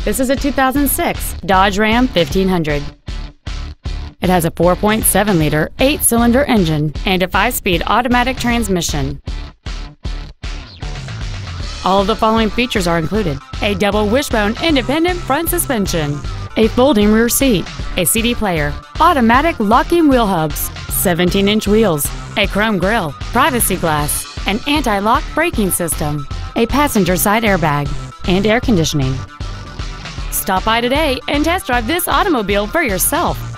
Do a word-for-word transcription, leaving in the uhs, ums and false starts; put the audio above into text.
This is a two thousand six Dodge Ram fifteen hundred. It has a four point seven liter eight-cylinder engine and a five-speed automatic transmission. All of the following features are included: a double wishbone independent front suspension, a folding rear seat, a C D player, automatic locking wheel hubs, seventeen inch wheels, a chrome grille, privacy glass, an anti-lock braking system, a passenger side airbag, and air conditioning. Stop by today and test drive this automobile for yourself.